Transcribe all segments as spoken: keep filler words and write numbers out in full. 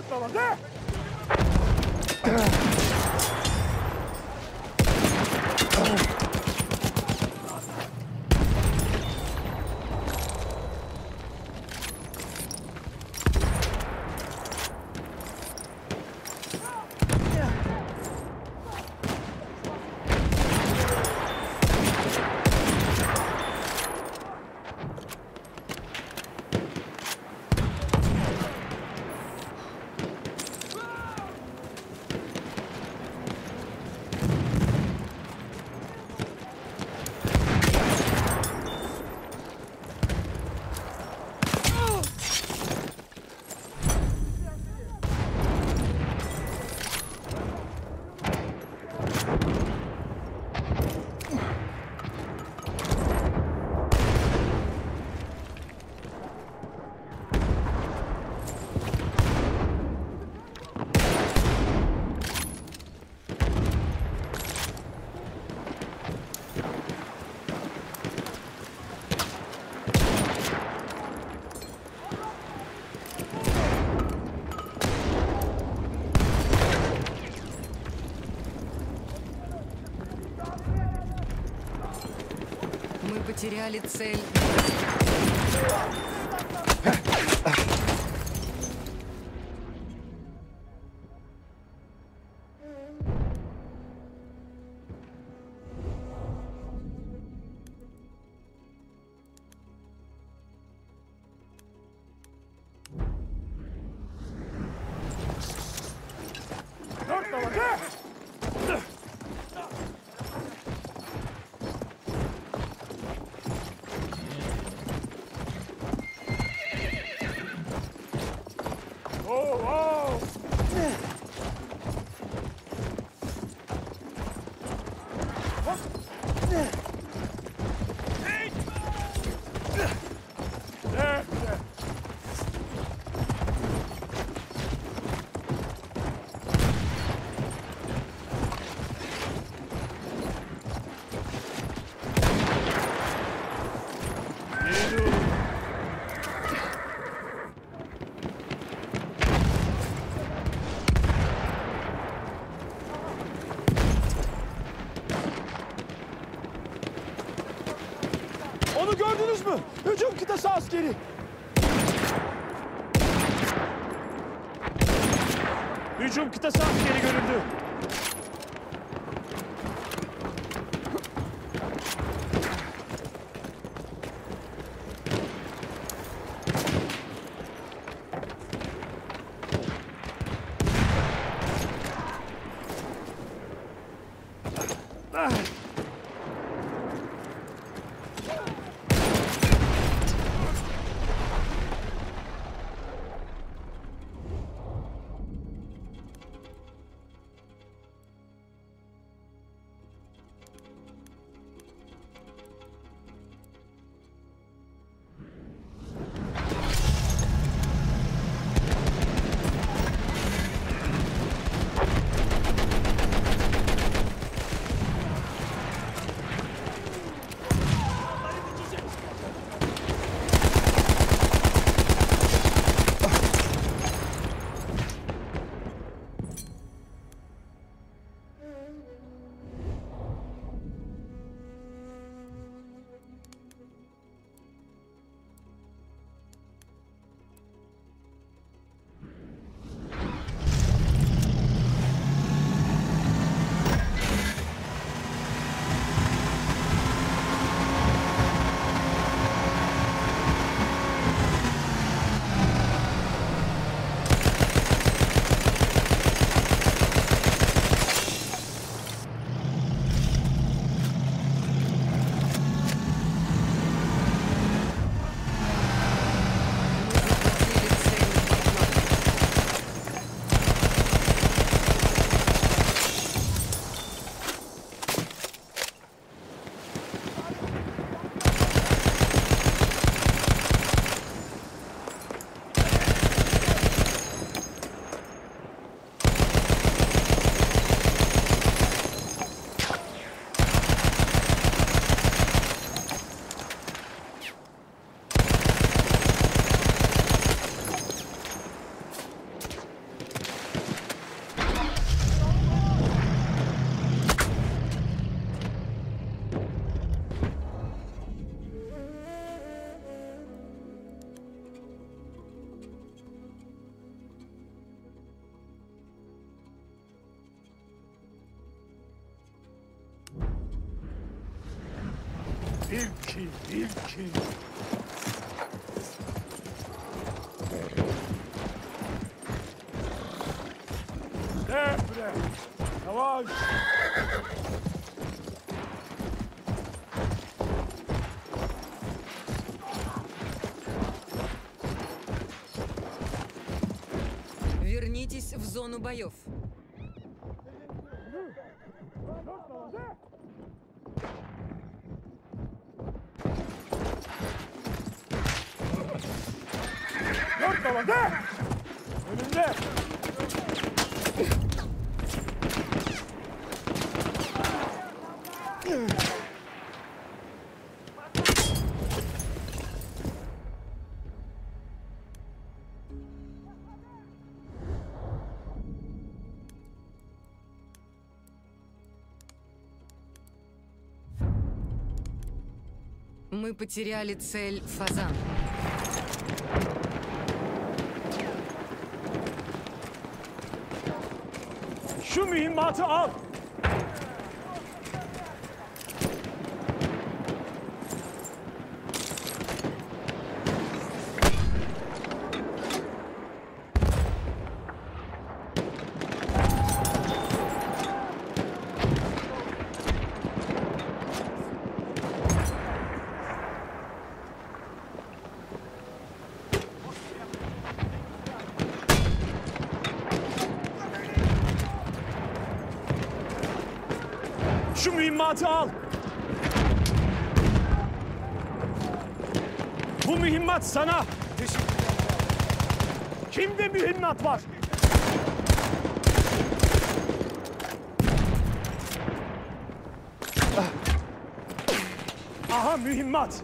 Потеряли цель. Onu gördünüz mü? Hücum kıtası askeri. Hücum kıtası askeri görüldü. Bir kill, bir kill. Defre. Yavaş. Вернитесь в зону боев. Dört tavanda. Önümde. Мы потеряли цель Фазан. Şu mühimmatı al. Şu mühimmatı al. Bu mühimmat sana. Kimde mühimmat var? Aha mühimmat.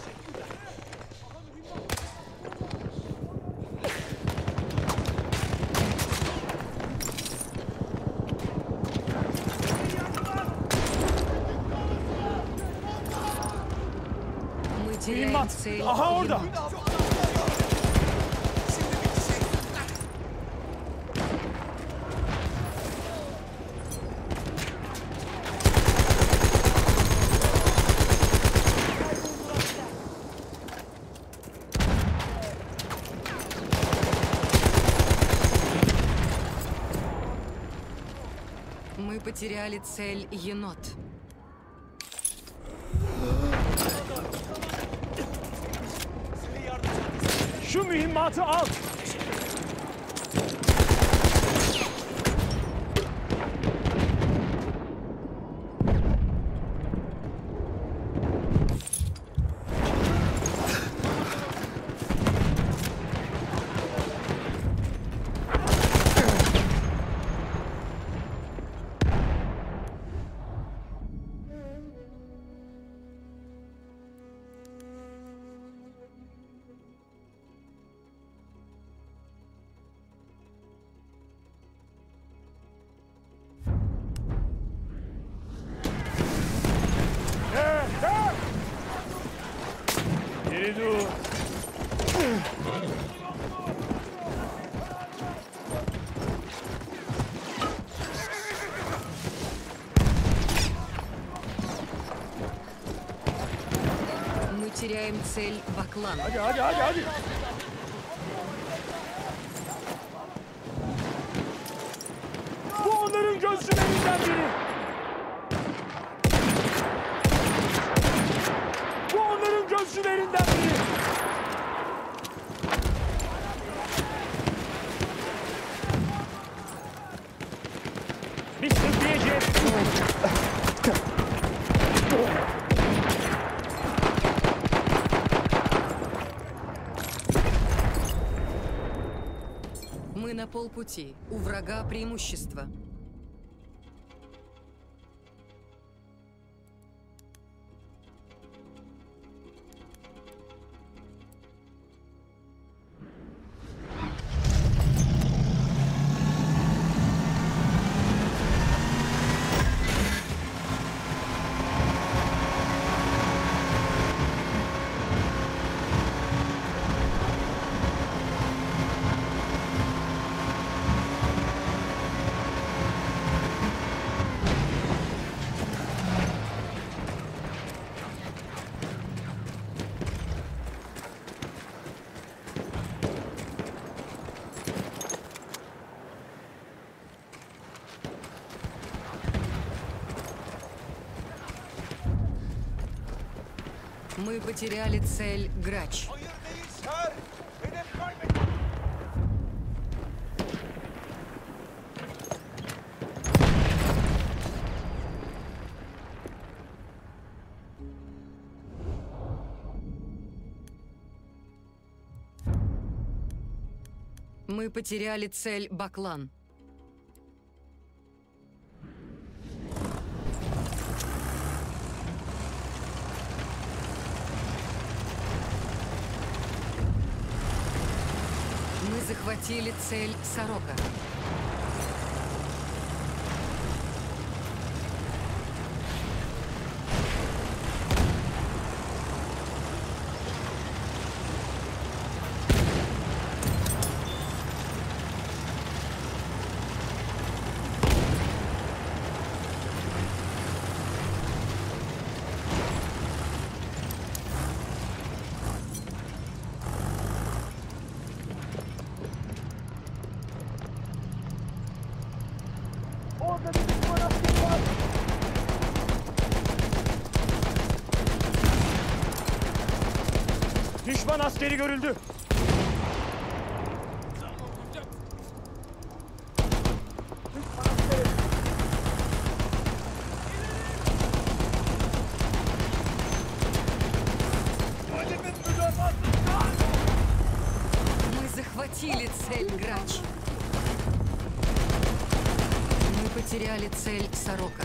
Мы теряем Mühimmat. цель Aha orada. Енот. Мы потеряли цель Енот. Şu mühimmatı al. Hey, hey! Geri dur. Мы теряем цель Баклан. Hadi hadi hadi hadi. Bu onların gözcülerinden biri. Bu onların gözcülerinden biri. Biz sürükleyeceğiz. Мы на полпути. У врага преимущество. Мы потеряли цель Грач. Hayır değil sir. Hedef kaybettik. Мы потеряли цель Баклан. Мы захватили цель Сорока. Orada bir düşman askeri var. Düşman askeri görüldü. Düşman askeri. Мы захватили цель Грач. Мы потеряли цель Сорока.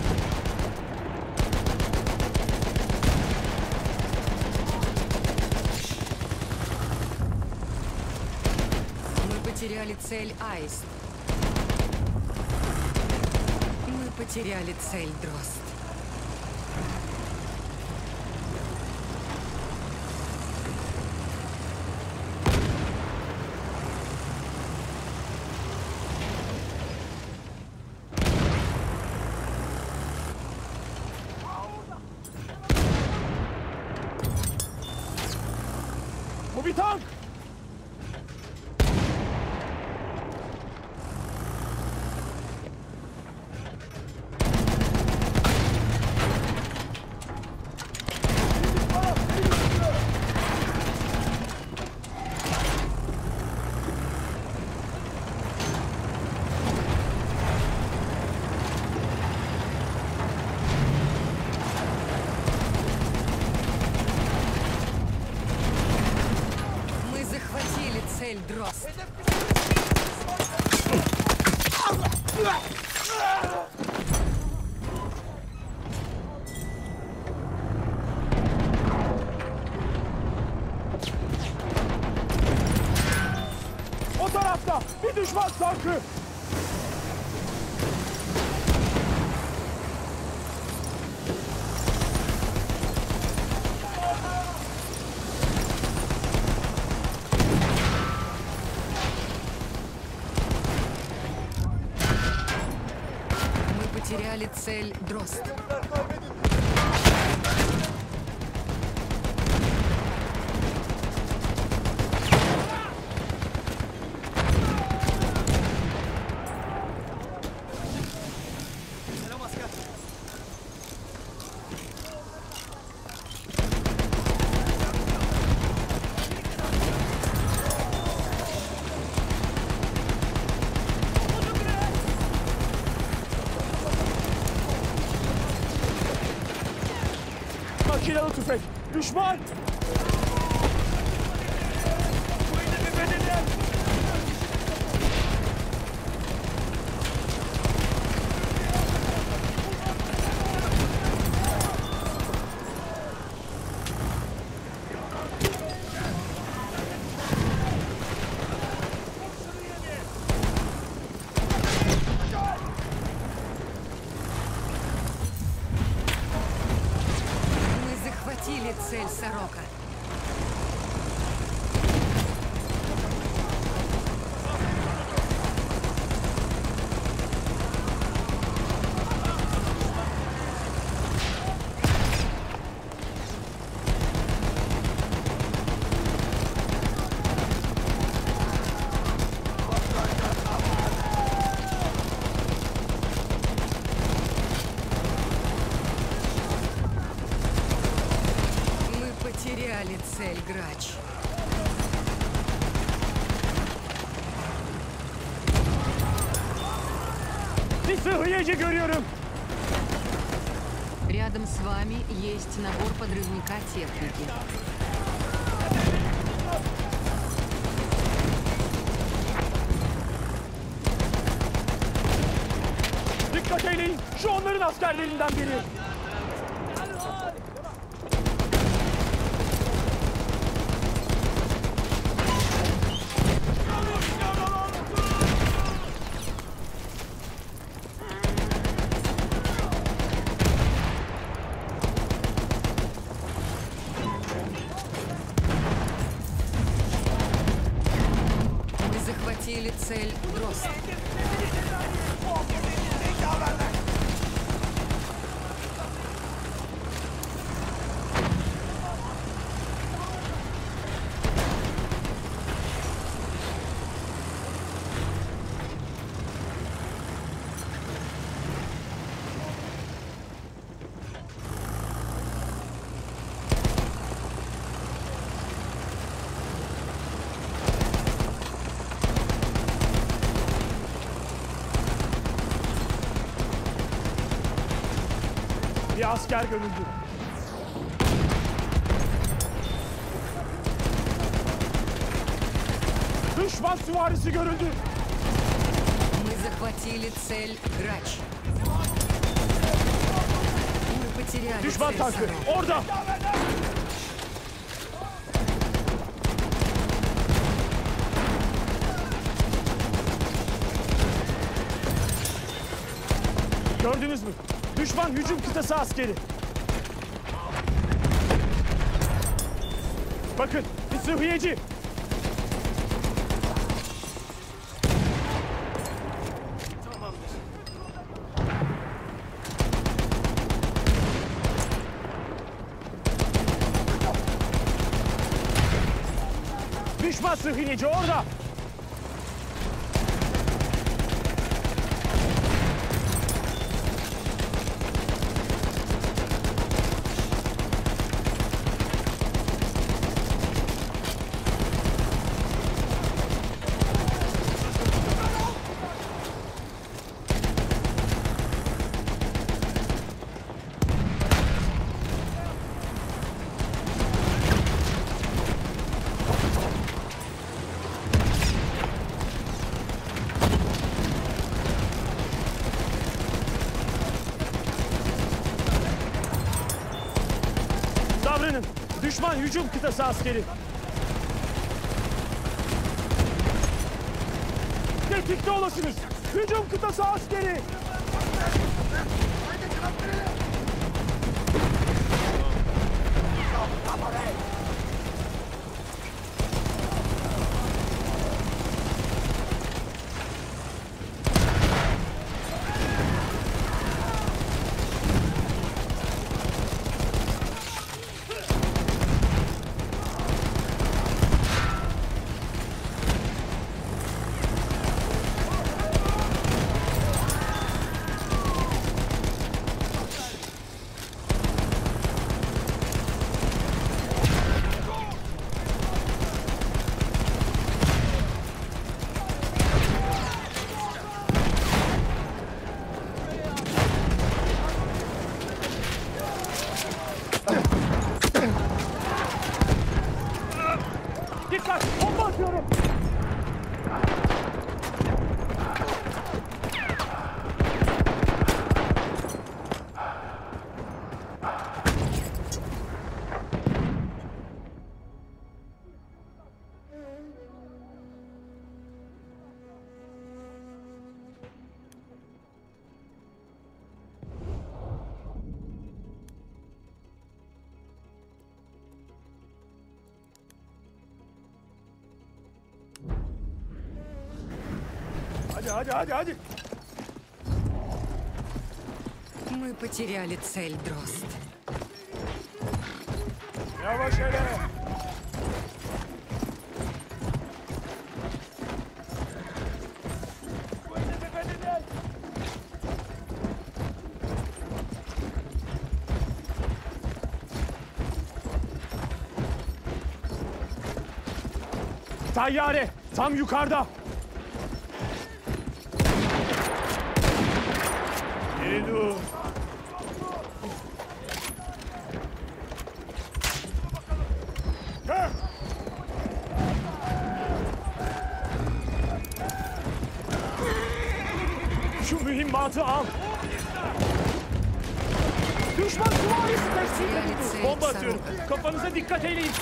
Мы потеряли цель Аист. Мы потеряли цель Дрозд. Bu bir tank. Мы захватили цель Дрозд. O tarafta bir düşman tankı. Мы потеряли цель Дрозд. Selam asker. Makinalı tüfek. Düşman. Bu hedefi belirleyen. Мы захватили цель Сорока. Bir sıhhiyeci görüyorum. Рядом с вами есть набор подрывника техники. Dikkat eyleyin. Şu onların askerlerinden biri. Мы захватили цель Дрозд. Bir asker görüldü. Düşman süvarisi görüldü. Мы захватили цель Грач. Мы потеряли Düşman цель tankı Сарай. orada. Gördünüz mü? Düşman hücum kıtası askeri. Bakın, bir sıhhiyeci. Düşman sıhhiyeci orada. Davranın. Düşman hücum kıtası askeri. Tetikte olasınız. Hücum kıtası askeri. Dikkat! Bomba atıyorum! Hadi hadi hadi hadi. Мы потеряли цель Дрозд. Yavaş hele. Tayyare tam yukarıda. Geri dur. Gel. Şu mühimmatı al. Düşman süvarisi tespit edildi. Bomba atıyorum. Kafanıza dikkat eyleyin.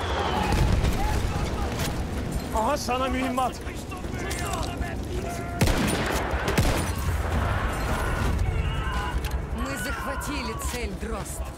Aha sana mühimmat. Мы захватили цель, Дрозд.